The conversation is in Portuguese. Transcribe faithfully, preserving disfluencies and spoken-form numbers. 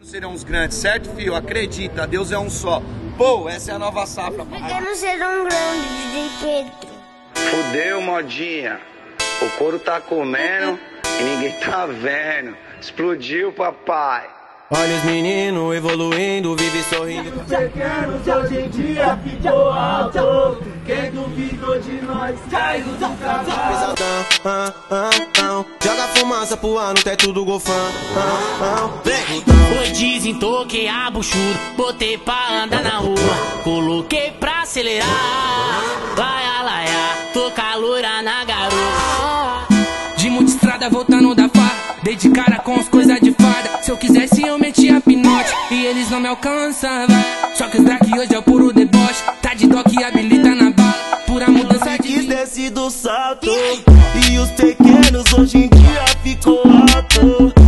serão os grandes, certo, filho? Acredita, Deus é um só. Pô, essa é a nova safra, papai. Pequenos serão grandes, D J Pedro. Fudeu, modinha. O couro tá comendo e ninguém tá vendo. Explodiu, papai. Olha os meninos evoluindo, vive sorrindo. Pequenos hoje em dia ficou alto. Quem duvidou de nós caiu do cavalo. Ah, ah, ah, joga fumaça pro ar no teto do golfão. Ah, Oi, dizem, toquei a buchuda, botei pra andar na rua, coloquei pra acelerar. Laia, laia, tô caloura na garoa. De muita estrada voltando da farra, dei de cara com as coisas de farda. Se eu quisesse eu metia pinote e eles não me alcançam, vai. Só que os drag hoje é o puro deboche, tá de dó que habilita na bala. Pura mudança de quis desce do salto. E os pequenos hoje em dia ficou alto.